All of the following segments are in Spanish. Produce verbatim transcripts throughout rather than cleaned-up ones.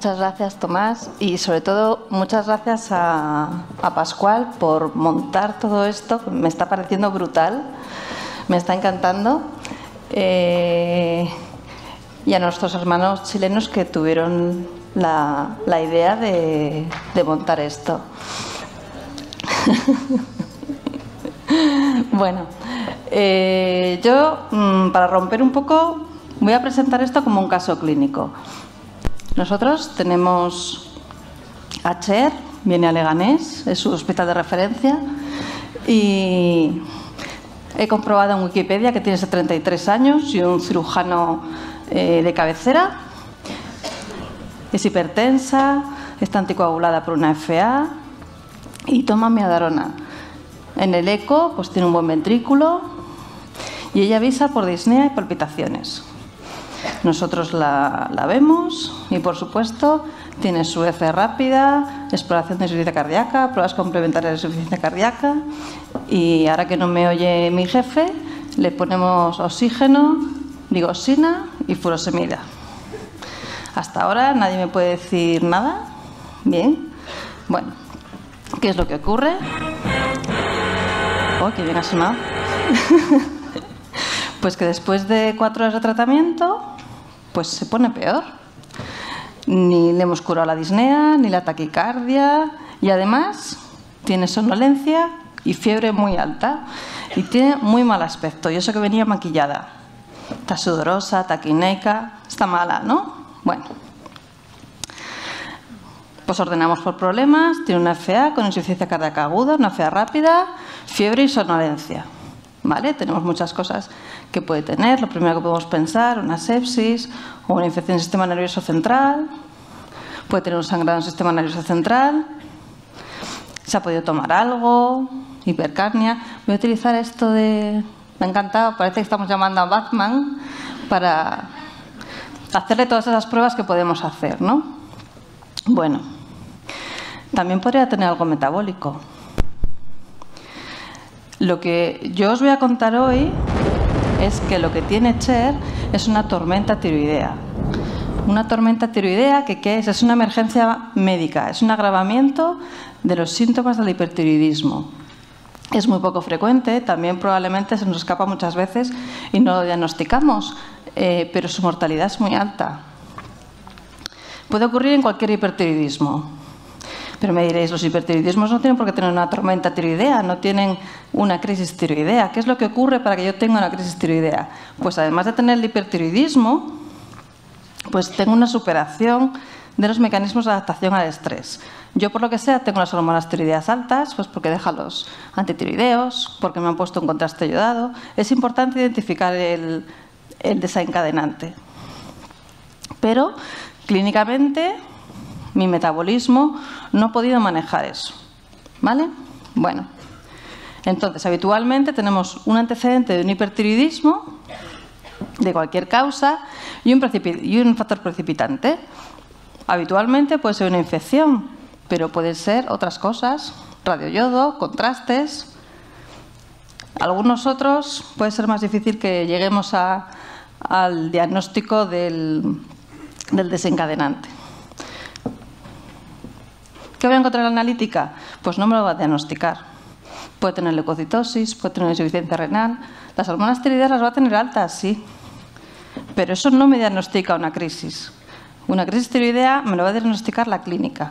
Muchas gracias, Tomás, y sobre todo muchas gracias a, a Pascual por montar todo esto. Me está pareciendo brutal, me está encantando. Eh, y a nuestros hermanos chilenos que tuvieron la, la idea de, de montar esto. Bueno, eh, yo, mmm, para romper un poco, voy a presentar esto como un caso clínico. Nosotros tenemos a Cher, viene a Leganés, es su hospital de referencia, y he comprobado en Wikipedia que tiene treinta y tres años y un cirujano eh, de cabecera. Es hipertensa, está anticoagulada por una F A y toma miadarona. En el eco pues tiene un buen ventrículo y ella avisa por disnea y palpitaciones. Nosotros la, la vemos y, por supuesto, tiene su F rápida, exploración de insuficiencia cardíaca, pruebas complementarias de insuficiencia cardíaca, y ahora que no me oye mi jefe, le ponemos oxígeno, digoxina y furosemida. Hasta ahora nadie me puede decir nada. Bien. Bueno, ¿qué es lo que ocurre? Oh, qué bien ha sonado. Pues que después de cuatro horas de tratamiento, pues se pone peor. Ni le hemos curado la disnea, ni la taquicardia, y además tiene somnolencia y fiebre muy alta. Y tiene muy mal aspecto, y eso que venía maquillada. Está sudorosa, taquineica, está mala, ¿no? Bueno. Pues ordenamos por problemas, tiene una F A con insuficiencia cardíaca aguda, una F A rápida, fiebre y somnolencia. ¿Vale? Tenemos muchas cosas que puede tener. Lo primero que podemos pensar, una sepsis o una infección del sistema nervioso central. Puede tener un sangrado en el sistema nervioso central. Se ha podido tomar algo, hipercarnia. Voy a utilizar esto de... Me ha encantado, parece que estamos llamando a Batman para hacerle todas esas pruebas que podemos hacer, ¿no? Bueno, también podría tener algo metabólico. Lo que yo os voy a contar hoy es que lo que tiene Cher es una tormenta tiroidea. Una tormenta tiroidea que ¿qué es? Es una emergencia médica, es un agravamiento de los síntomas del hipertiroidismo. Es muy poco frecuente, también probablemente se nos escapa muchas veces y no lo diagnosticamos, eh, pero su mortalidad es muy alta. Puede ocurrir en cualquier hipertiroidismo. Pero me diréis, los hipertiroidismos no tienen por qué tener una tormenta tiroidea, no tienen una crisis tiroidea. ¿Qué es lo que ocurre para que yo tenga una crisis tiroidea? Pues además de tener el hipertiroidismo, pues tengo una superación de los mecanismos de adaptación al estrés. Yo, por lo que sea, tengo las hormonas tiroideas altas, pues porque deja los antitiroideos, porque me han puesto un contraste iodado. Es importante identificar el, el desencadenante. Pero, clínicamente, mi metabolismo no ha podido manejar eso, ¿vale? Bueno, entonces habitualmente tenemos un antecedente de un hipertiroidismo de cualquier causa y un, y un factor precipitante. Habitualmente puede ser una infección, pero pueden ser otras cosas, radioyodo, contrastes. Algunos otros puede ser más difícil que lleguemos a, al diagnóstico del, del desencadenante. ¿Qué voy a encontrar en la analítica? Pues no me lo va a diagnosticar. Puede tener leucocitosis, puede tener insuficiencia renal. Las hormonas tiroideas las va a tener altas, sí. Pero eso no me diagnostica una crisis. Una crisis tiroidea me lo va a diagnosticar la clínica.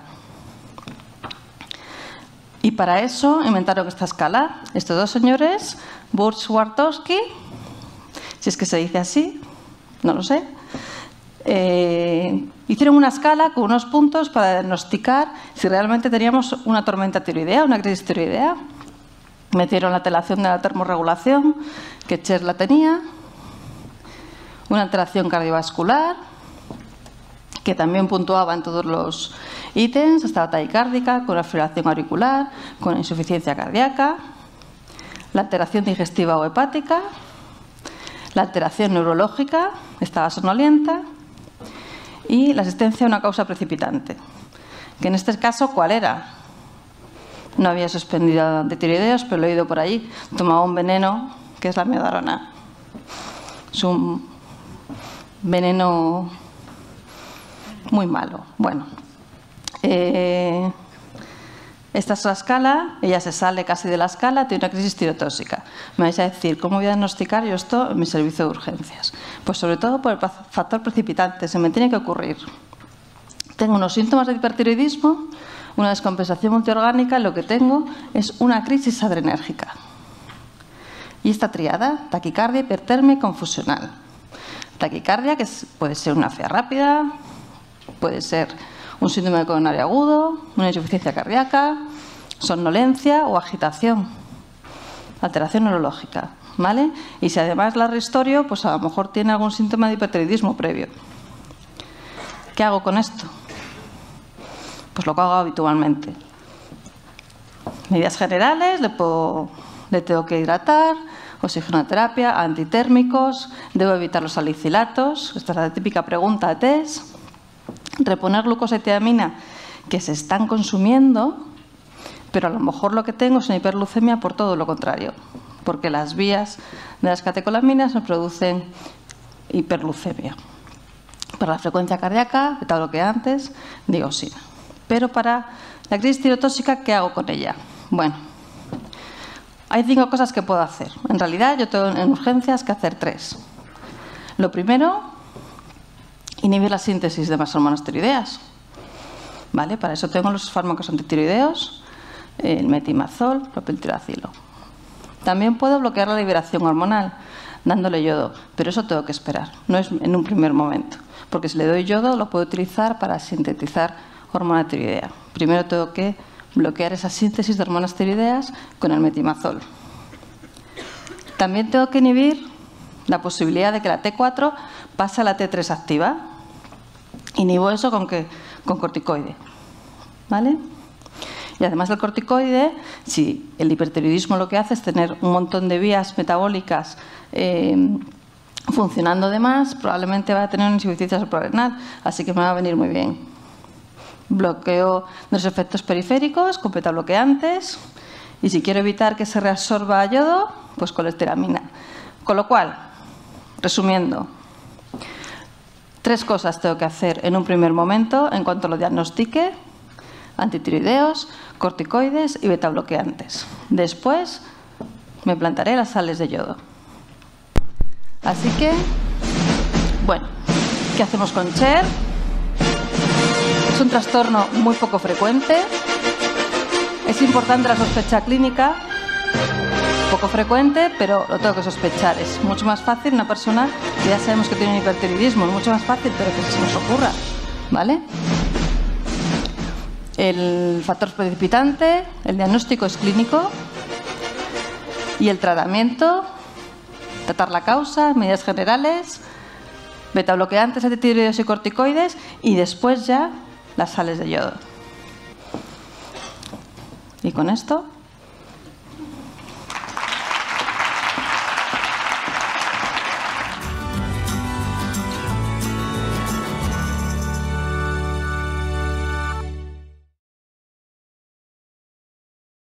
Y para eso inventaron esta escala. Estos dos señores, Burch-Swartowski, si es que se dice así, no lo sé, Eh, hicieron una escala con unos puntos para diagnosticar si realmente teníamos una tormenta tiroidea, una crisis tiroidea. Metieron la alteración de la termorregulación, que Cher la tenía, una alteración cardiovascular, que también puntuaba en todos los ítems, estaba taquicárdica, con una fibrilación auricular, con insuficiencia cardíaca, la alteración digestiva o hepática, la alteración neurológica, estaba somnolienta, y la existencia de una causa precipitante. Que en este caso, ¿cuál era? No había suspendido de tiroideos, pero lo he oído por allí. Tomaba un veneno, que es la miadarona. Es un veneno muy malo. Bueno, eh, esta es la escala, ella se sale casi de la escala, tiene una crisis tirotóxica. Me vais a decir, ¿cómo voy a diagnosticar yo esto en mi servicio de urgencias? Pues sobre todo por el factor precipitante, se me tiene que ocurrir. Tengo unos síntomas de hipertiroidismo, una descompensación multiorgánica, lo que tengo es una crisis adrenérgica. Y esta triada, taquicardia, hipertermia y confusional. Taquicardia, que puede ser una fea rápida, puede ser un síndrome coronario agudo, una insuficiencia cardíaca, somnolencia o agitación, alteración neurológica, ¿vale? Y si además la rehistorio, pues a lo mejor tiene algún síntoma de hipertiroidismo previo. ¿Qué hago con esto? Pues lo que hago habitualmente. Medidas generales, le, puedo, le tengo que hidratar, oxigenoterapia, antitérmicos, debo evitar los salicilatos, esta es la típica pregunta de test. Reponer glucosa y tiamina que se están consumiendo, pero a lo mejor lo que tengo es una hiperglucemia por todo lo contrario, porque las vías de las catecolaminas me producen hiperglucemia. Para la frecuencia cardíaca, beta-bloqueantes, digoxina. Pero para la crisis tirotóxica, ¿qué hago con ella? Bueno, hay cinco cosas que puedo hacer. En realidad, yo tengo en urgencias que hacer tres. Lo primero, inhibir la síntesis de más hormonas tiroideas. ¿Vale? Para eso tengo los fármacos antitiroideos, el metimazol, propiltiracilo. También puedo bloquear la liberación hormonal, dándole yodo, pero eso tengo que esperar, no es en un primer momento, porque si le doy yodo lo puedo utilizar para sintetizar hormona tiroidea. Primero tengo que bloquear esa síntesis de hormonas tiroideas con el metimazol. También tengo que inhibir la posibilidad de que la T cuatro pase a la T tres activa. Inhibo eso con, que, con corticoide. ¿Vale? Y además del corticoide, si el hipertiroidismo lo que hace es tener un montón de vías metabólicas eh, funcionando de más, probablemente va a tener una insuficiencia suprarrenal, así que me va a venir muy bien. Bloqueo de los efectos periféricos con beta-bloqueantes, y si quiero evitar que se reabsorba yodo, pues colesteramina. Con lo cual, resumiendo, tres cosas tengo que hacer en un primer momento en cuanto lo diagnostique: antitiroideos, corticoides y beta-bloqueantes. Después me plantaré las sales de yodo. Así que, bueno, ¿qué hacemos con Cher? Es un trastorno muy poco frecuente. Es importante la sospecha clínica. Poco frecuente, pero lo tengo que sospechar. Es mucho más fácil una persona que ya sabemos que tiene un hipertiroidismo, es mucho más fácil, pero que se nos ocurra, ¿vale? El factor precipitante, el diagnóstico es clínico y el tratamiento, tratar la causa, medidas generales, beta-bloqueantes, antitiroideos y corticoides, y después ya las sales de yodo. Y con esto